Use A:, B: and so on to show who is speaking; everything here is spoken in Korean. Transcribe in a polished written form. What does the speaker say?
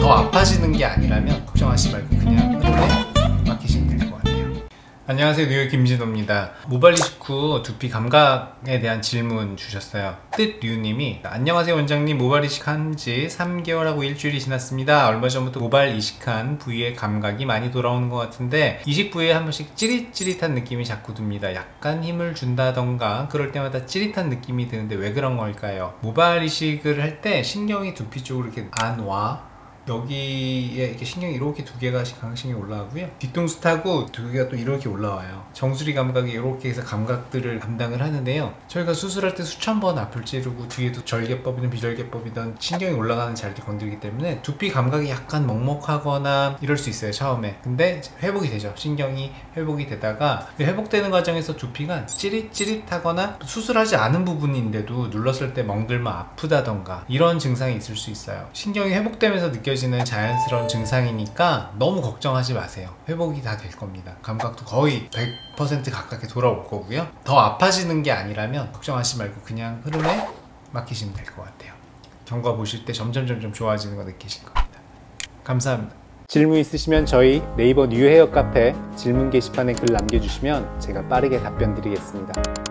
A: 더 아파지는 게 아니라면 걱정하지 말고 그냥 흐름에 맡기시면 될 것 같아요. 안녕하세요, 뉴욕 김진호입니다. 모발 이식 후 두피 감각에 대한 질문 주셨어요. 뜻류님이 안녕하세요 원장님, 모발 이식한 지 3개월하고 일주일이 지났습니다. 얼마 전부터 모발 이식한 부위의 감각이 많이 돌아오는 것 같은데 이식 부위에 한 번씩 찌릿찌릿한 느낌이 자꾸 듭니다. 약간 힘을 준다던가 그럴 때마다 찌릿한 느낌이 드는데 왜 그런 걸까요? 모발 이식을 할 때 신경이 두피 쪽으로 이렇게 안 와. 여기에 이렇게 신경이 이렇게 두 개가 강신경이 올라가고요. 뒤통수 타고 두 개가 또 이렇게 올라와요. 정수리 감각이 이렇게 해서 감각들을 담당을 하는데요. 저희가 수술할 때 수천 번 앞을 찌르고 뒤에도 절개법이든 비절개법이든 신경이 올라가는 자리를 건드리기 때문에 두피 감각이 약간 먹먹하거나 이럴 수 있어요, 처음에. 근데 회복이 되죠. 신경이 회복이 되다가 회복되는 과정에서 두피가 찌릿찌릿하거나 수술하지 않은 부분인데도 눌렀을 때 멍들면 아프다던가 이런 증상이 있을 수 있어요. 신경이 회복되면서 느껴지는 자연스러운 증상이니까 너무 걱정하지 마세요. 회복이 다 될 겁니다. 감각도 거의 100% 가깝게 돌아올 거고요. 더 아파지는 게 아니라면 걱정하지 말고 그냥 흐름에 맡기시면 될 것 같아요. 경과 보실 때 점점 좋아지는 거 느끼실 겁니다. 감사합니다. 질문 있으시면 저희 네이버 뉴헤어 카페 질문 게시판에 글 남겨주시면 제가 빠르게 답변 드리겠습니다.